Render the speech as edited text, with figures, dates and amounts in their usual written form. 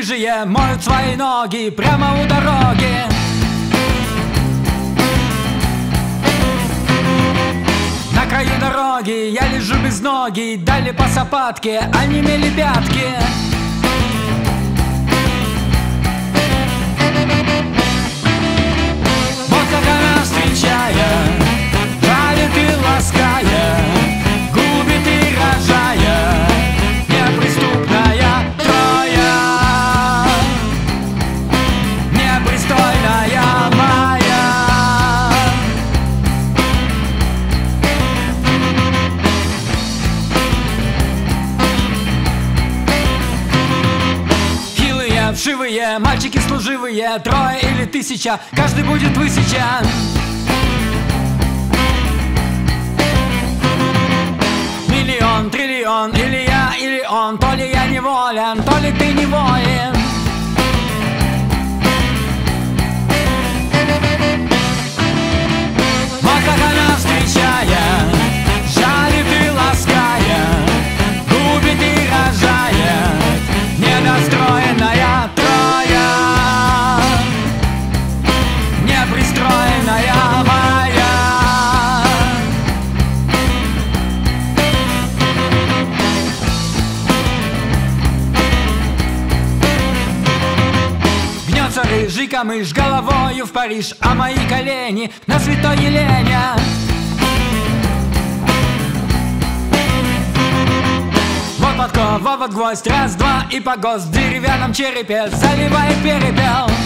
Рыжие моют свои ноги прямо у дороги. На краю дороги я лежу без ноги, дали по сапатке, онемели пятки. Вот как она встречая, жалит и лаская, губит и рожая, неприступная Троя, непристойная моя. Хилые, вшивые, мальчики служивые, 3 или 1000, каждый будет высечен. Миллион, триллион, или я, или он, то ли я неволен, то ли ты не воин. Вот как она встречая, жалит и лаская, губит и рожает, недостроенная Троя, непристроенная моя. Гнется рыжий камыш головою в Париж, а мои колени на святой Елене. Вот подкова, вот гвоздь, раз, два и погост в деревянном черепе заливает перепел.